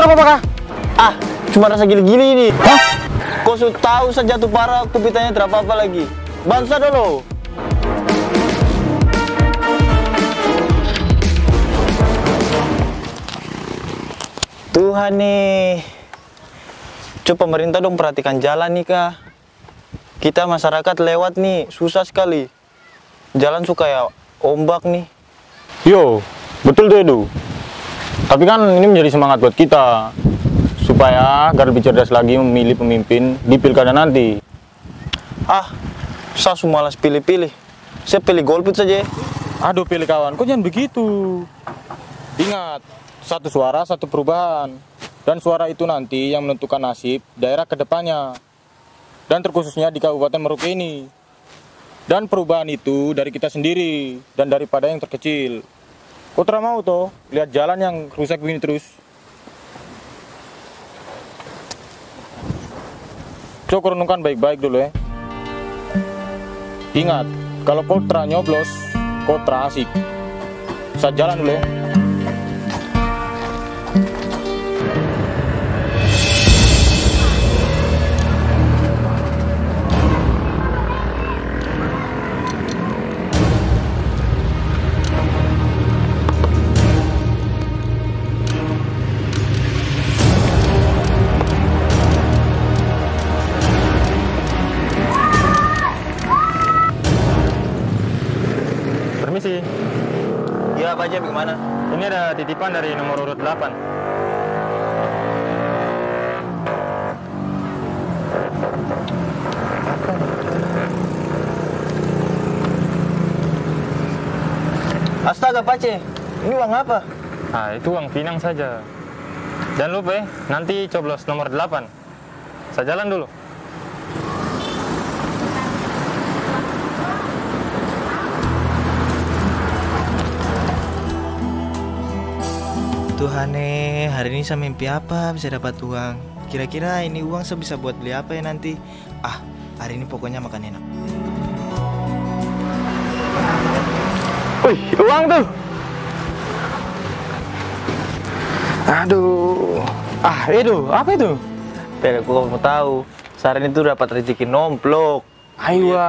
apa kah? Ah, cuma rasa gili-gili ini. Hah? Kau sudah tahu saya jatuh parah, aku pitanya tidak apa-apa lagi. Bangsa dulu. Tuhan nih. Coba pemerintah dong perhatikan jalan nih kak. Kita masyarakat lewat nih, susah sekali. Jalan suka ya ombak nih. Yo, betul tuh Edu. Tapi kan ini menjadi semangat buat kita. Supaya agar lebih cerdas lagi memilih pemimpin di pilkada nanti. Ah, saya malas pilih-pilih. Saya pilih golput saja. Aduh pilih kawan, kok jangan begitu. Ingat, satu suara, satu perubahan. Dan suara itu nanti yang menentukan nasib daerah ke depannya. Dan terkhususnya di Kabupaten Merauke ini. Dan perubahan itu dari kita sendiri dan daripada yang terkecil. Kau tidak mau toh lihat jalan yang rusak begini terus? Coba renungkan baik-baik dulu ya. Ingat, kalau kau nyoblos, kau asik. Saat jalan dulu ya. Permisi. Iya, Pak Jaya, bagaimana? Ini ada titipan dari nomor urut 8. Astaga, Pak Jaya. Ini uang apa? Nah, itu uang pinang saja. Jangan lupa ya, nanti coblos nomor 8. Saya jalan dulu. Tuhan hari ini saya mimpi apa bisa dapat uang? Kira-kira ini uang saya bisa buat beli apa ya nanti? Ah, hari ini pokoknya makan enak. Wih, uang tuh. Aduh. Ah, itu apa itu? Biar aku mau tahu. Saran itu dapat rezeki nomplok. Aiyah.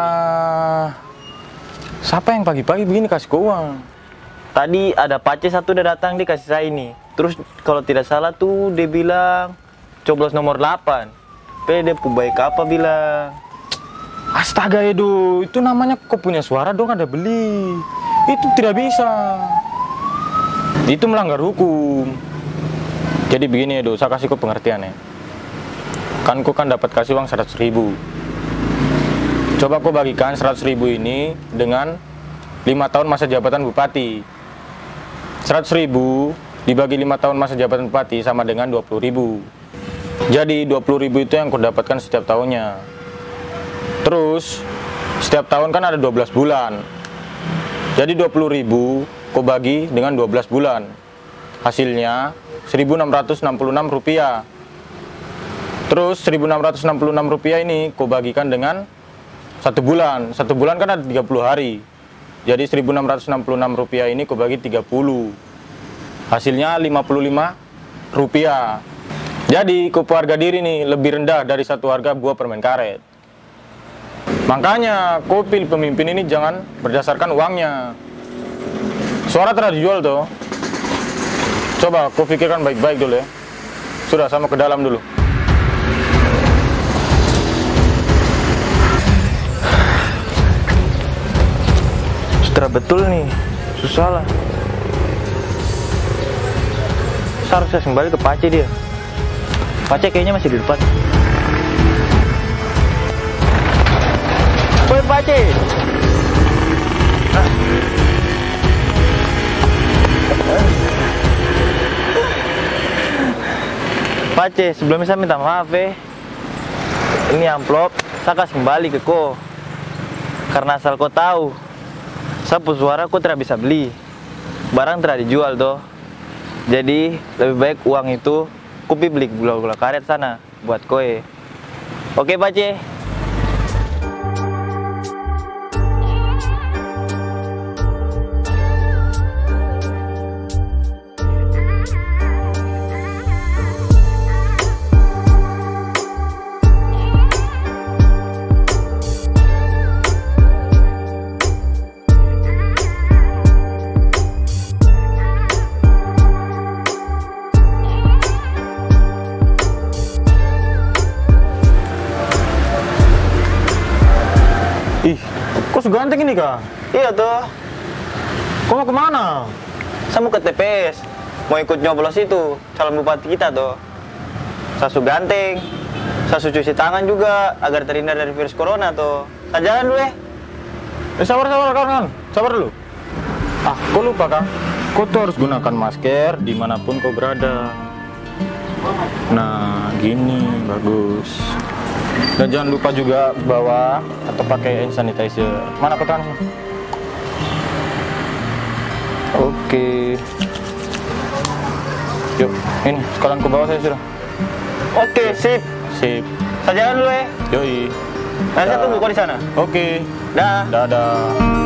Siapa yang pagi-pagi begini kasih ke uang? Tadi ada pace satu udah datang dia kasih saya ini. Terus kalau tidak salah tuh dia bilang coblos nomor 8. Tapi dia baik apa bilang? Astaga Edo, itu namanya kau punya suara dong ada beli. Itu tidak bisa. Itu melanggar hukum. Jadi begini Edo, saya kasih kau pengertian ya. Kan kau kan dapat kasih uang 100.000. Coba kau bagikan 100.000 ini dengan 5 tahun masa jabatan bupati. 100.000 dibagi 5 tahun masa jabatan bupati sama dengan 20.000. Jadi 20.000 itu yang kau dapatkan setiap tahunnya. Terus setiap tahun kan ada 12 bulan. Jadi 20.000 kau bagi dengan 12 bulan. Hasilnya 1.666 rupiah. Terus 1.666 rupiah ini kau bagikan dengan 1 bulan. 1 bulan kan ada 30 hari. Jadi 1.666 rupiah ini kau bagi 30. Hasilnya 55 rupiah. Jadi kau harga diri nih lebih rendah dari satu harga buah permen karet. Makanya kau pilih pemimpin ini jangan berdasarkan uangnya. Suara telah dijual tuh. Coba kau pikirkan baik-baik dulu ya. Sudah, sama ke dalam dulu. Betul nih, susah lah. Seharusnya kembali ke Pace dia. Pace kayaknya masih di depan. Woi Pace. Pace, sebelumnya saya minta maaf Ini amplop, saya kasih kembali ke kau. Karena asal kau tahu, sapu suara kau tidak bisa beli. Barang tidak dijual toh. Jadi lebih baik uang itu kupi beli gula-gula karet sana buat koe. Oke Pace. Ih, kok seganteng ini kak? Iya tuh, Kok mau kemana? saya mau ke TPS. Mau ikut nyoblos itu, calon bupati kita tuh. Saya su ganteng, saya su cuci tangan juga agar terhindar dari virus corona tuh. Saya jalan dulu ya. Sabar kawan, sabar dulu. Ah, kau lupa kak? Kau tuh harus gunakan masker dimanapun kau berada. Nah, gini bagus. Dan jangan lupa juga bawa atau pakai hand sanitizer. Mana kotoran sih? Oke. Yuk, ini sekarang ke bawah saya sudah. Oke, sip. Sip. Saya jalan dulu ya. Yoi. Nanti saya tunggu kau di sana. Oke. Dah. Dadah.